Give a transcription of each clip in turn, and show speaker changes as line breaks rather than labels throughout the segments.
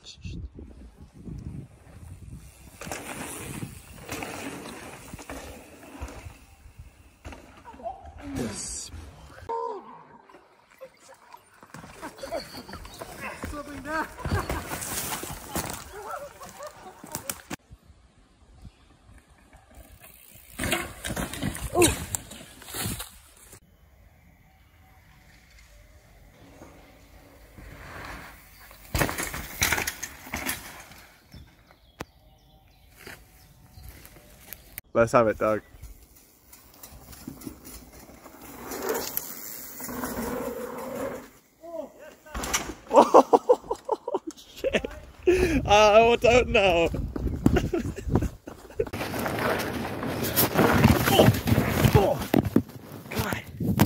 Yes. Slipping down. Let's have it, Doug. Oh, shit. I don't know. Oh, God.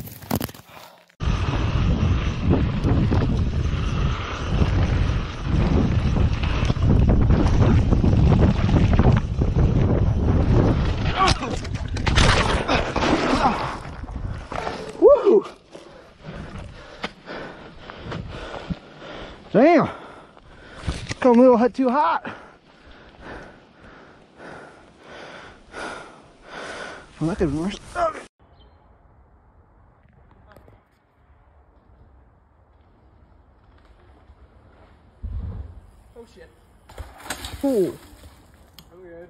Woo! Damn! Come a little too hot. Well, that could be worse. Oh shit. Oh. I'm good.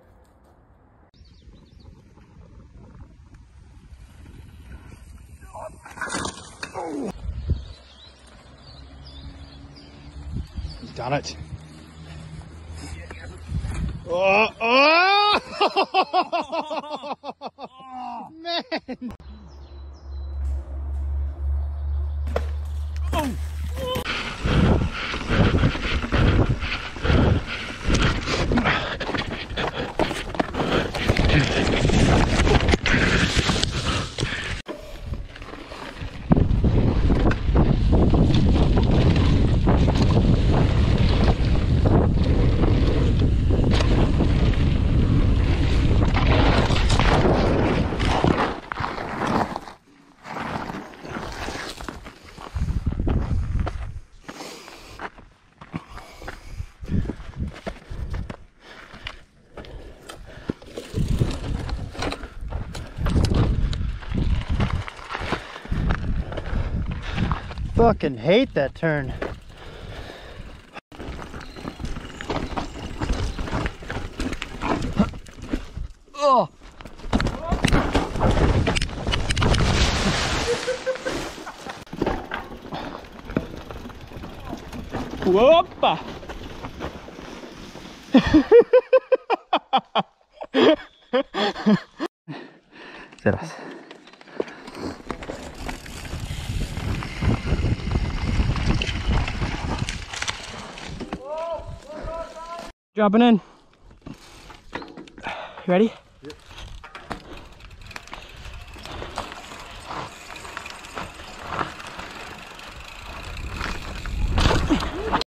Oh. Done it. Oh, oh! Man! Oh! Fucking hate that turn. Oh. Whoopa. Serás. Dropping in. Ready?